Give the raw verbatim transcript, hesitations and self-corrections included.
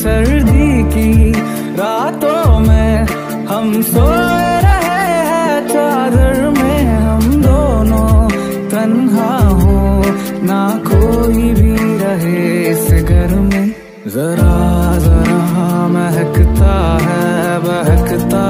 सर्दी की रातों में हम सोए रहे हैं चादर में, हम दोनों तन्हा हो ना कोई भी रहे इस घर में। जरा जरा महकता है बहकता